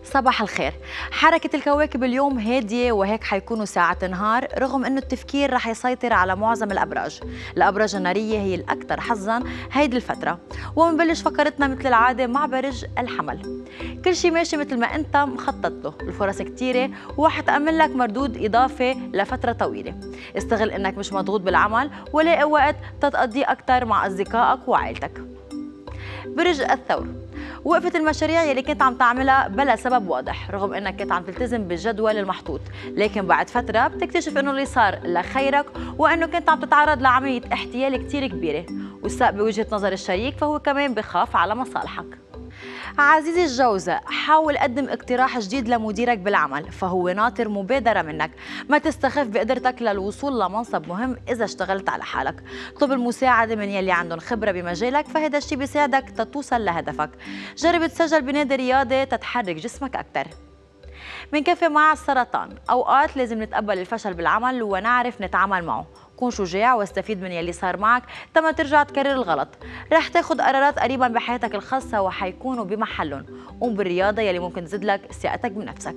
صباح الخير. حركة الكواكب اليوم هادية وهيك حيكونوا ساعة نهار، رغم انه التفكير رح يسيطر على معظم الابراج النارية هي الاكثر حظا هيدي الفترة. ومنبلش فقرتنا مثل العادة مع برج الحمل. كل شيء ماشي مثل ما انت مخطط له، الفرص كتيرة وحتأمن لك مردود اضافي لفترة طويلة. استغل انك مش مضغوط بالعمل ولاقي وقت تتقضيه اكثر مع اصدقائك وعائلتك. برج الثور، وقفت المشاريع يلي كنت عم تعملها بلا سبب واضح، رغم انك كنت عم تلتزم بالجدول المحطوط، لكن بعد فترة بتكتشف انه اللي صار لخيرك وانه كنت عم تتعرض لعملية احتيال كتير كبيرة، والساق بوجهة نظر الشريك فهو كمان بخاف على مصالحك. عزيزي الجوزاء، حاول قدم اقتراح جديد لمديرك بالعمل، فهو ناطر مبادرة منك. ما تستخف بقدرتك للوصول لمنصب مهم إذا اشتغلت على حالك. اطلب المساعدة من يلي عندهم خبرة بمجالك، فهذا الشيء بيساعدك تتوصل لهدفك. جرب تسجل بنادي رياضي تتحرك جسمك أكثر. منكفي مع السرطان، أوقات لازم نتقبل الفشل بالعمل ونعرف نتعامل معه. كون شجاع واستفيد من يلي صار معك تما ترجع تكرر الغلط. رح تاخد قرارات قريبا بحياتك الخاصة وحيكونوا بمحلهم. قوم بالرياضة يلي ممكن تزيد لك ثقتك بنفسك.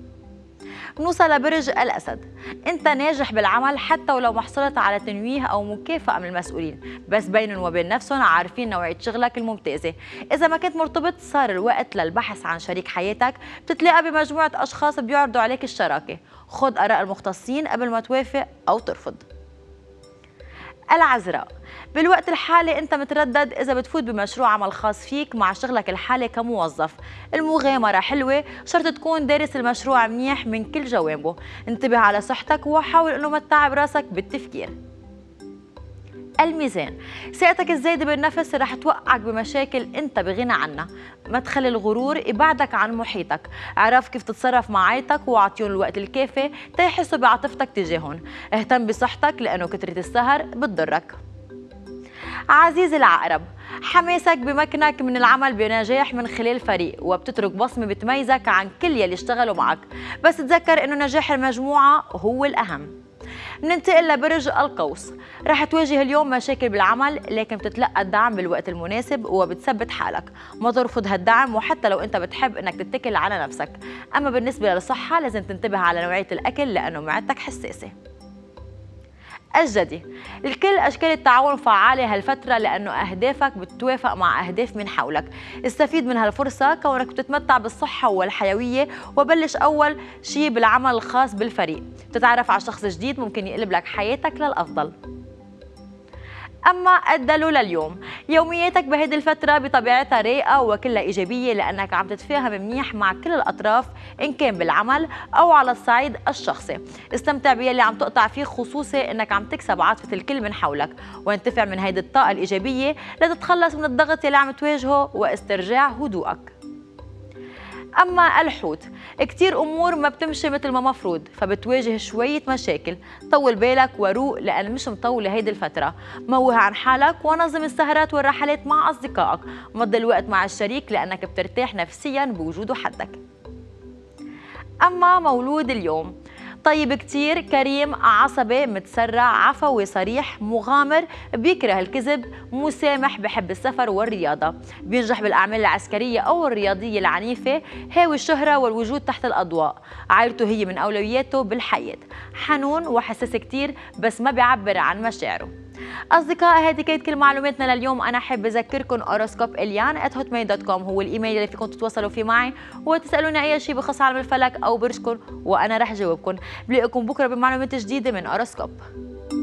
نوصل لبرج الأسد. أنت ناجح بالعمل حتى ولو ما حصلت على تنويه أو مكافأة من المسؤولين، بس بينهم وبين نفسهم عارفين نوعية شغلك الممتازة. إذا ما كنت مرتبط صار الوقت للبحث عن شريك حياتك، بتتلاقى بمجموعة أشخاص بيعرضوا عليك الشراكة. خد آراء المختصين قبل ما توافق أو ترفض. العذراء، بالوقت الحالي انت متردد اذا بتفوت بمشروع عمل خاص فيك مع شغلك الحالي كموظف. المغامرة حلوة، شرط تكون دارس المشروع منيح من كل جوانبه. انتبه على صحتك وحاول انه ما تتعب راسك بالتفكير. الميزان، ثقتك الزايدة بالنفس رح توقعك بمشاكل انت بغنى عنها. ما تخلي الغرور يبعدك عن محيطك. اعرف كيف تتصرف مع عائلتك واعطيهم الوقت الكافي تيحسوا بعاطفتك تجاههم. اهتم بصحتك لانه كثرة السهر بتضرك. عزيزي العقرب، حماسك بمكنك من العمل بنجاح من خلال فريق، وبتترك بصمة بتميزك عن كل يلي اشتغلوا معك، بس تذكر انه نجاح المجموعة هو الأهم. ننتقل لبرج القوس. رح تواجه اليوم مشاكل بالعمل، لكن بتتلقى الدعم بالوقت المناسب وبتثبت حالك. ما ترفض هالدعم وحتى لو انت بتحب انك تتكل على نفسك. اما بالنسبة للصحة لازم تنتبه على نوعية الاكل لانه معدتك حساسة. الجدي، الكل أشكال التعاون فعالة هالفترة لأنه أهدافك بتتوافق مع أهداف من حولك. استفيد من هالفرصة كونك بتتمتع بالصحة والحيوية، وبلش أول شيء بالعمل الخاص بالفريق. تتعرف على شخص جديد ممكن يقلب لك حياتك للأفضل. أما الدلو لليوم، يومياتك بهيدي الفترة بطبيعتها رايقة وكلها إيجابية لأنك عم تتفاهم منيح مع كل الأطراف إن كان بالعمل أو على الصعيد الشخصي. استمتع باللي عم تقطع فيه، خصوصي إنك عم تكسب عاطفة الكل من حولك، وانتفع من هيدي الطاقة الإيجابية لتتخلص من الضغط اللي عم تواجهه واسترجاع هدوءك. أما الحوت، كتير أمور ما بتمشي مثل ما مفروض، فبتواجه شوية مشاكل. طول بالك وروق لأن مش مطولة هيدي الفترة. موه عن حالك ونظم السهرات والرحلات مع أصدقائك. مضي الوقت مع الشريك لأنك بترتاح نفسيا بوجوده حدك. أما مولود اليوم، طيب كتير، كريم، عصبي، متسرع، عفوي، صريح، مغامر، بيكره الكذب، مسامح، بحب السفر والرياضة، بينجح بالأعمال العسكرية أو الرياضية العنيفة، هاوي الشهرة والوجود تحت الأضواء، عائلته هي من أولوياته بالحياة، حنون وحساس كتير بس ما بيعبر عن مشاعره. أصدقائي، هذه كانت كل معلوماتنا لليوم. أنا حابة أذكركم أوروسكوب إليان@hotmail.com هو الإيميل اللي فيكم تتواصلوا فيه معي وتسألوني أي شيء بخص عالم الفلك أو برجكم وأنا رح جاوبكم. بلاقيكم بكرة بمعلومات جديدة من أوروسكوب.